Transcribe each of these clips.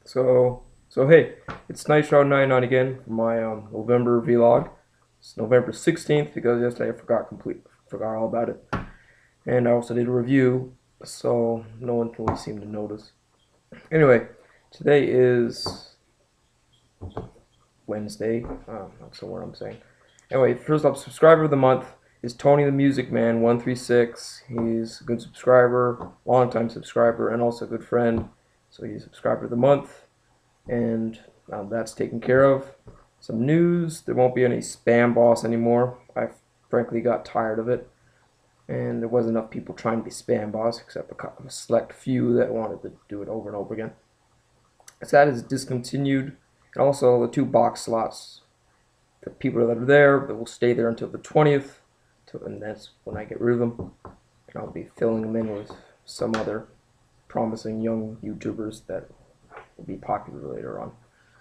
So hey, it's NS99 again for my November vlog. It's November 16th because yesterday I forgot all about it, and I also did a review, so no one really seemed to notice. Anyway, today is Wednesday. That's the word I'm saying. Anyway, first up, subscriber of the month is Tony the Music Man 136. He's a good subscriber, long-time subscriber, and also a good friend. So he's subscriber of the month. And that's taken care of. Some news: there won't be any spam boss anymore. I frankly got tired of it, and there wasn't enough people trying to be spam boss except a select few that wanted to do it over and over again. So that is discontinued, and also the 2 box slots. The people that are there, that will stay there until the 20th, and that's when I get rid of them. And I'll be filling them in with some other promising young YouTubers that will be popular later on.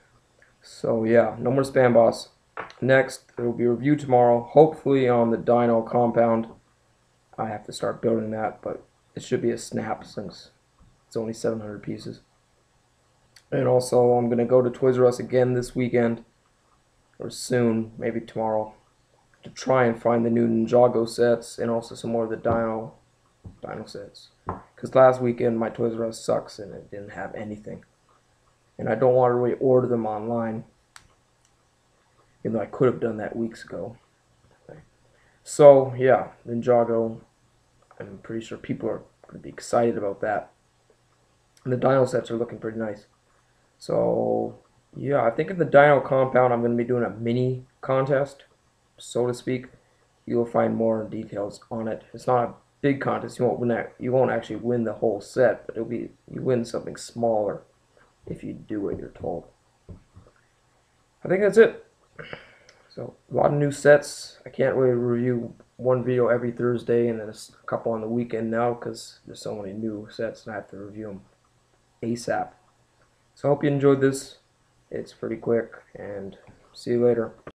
So yeah, no more spam boss. Next, there will be a review tomorrow, hopefully on the Dino compound. I have to start building that, but it should be a snap since it's only 700 pieces. And also, I'm going to go to Toys R Us again this weekend, or soon, maybe tomorrow, to try and find the new Ninjago sets and also some more of the Dino sets. Because last weekend my Toys R Us sucks and it didn't have anything. And I don't want to really order them online, even though I could have done that weeks ago. Okay. So yeah, Ninjago, I'm pretty sure people are going to be excited about that. And the Dino sets are looking pretty nice. So yeah, I think in the Dino compound I'm going to be doing a mini contest, so to speak. You'll find more details on it. It's not a big contest. You won't actually win the whole set, but you win something smaller if you do what you're told. I think that's it. So a lot of new sets. I can't really review one video every Thursday and then a couple on the weekend now because there's so many new sets and I have to review them ASAP. So I hope you enjoyed this. It's pretty quick, and see you later.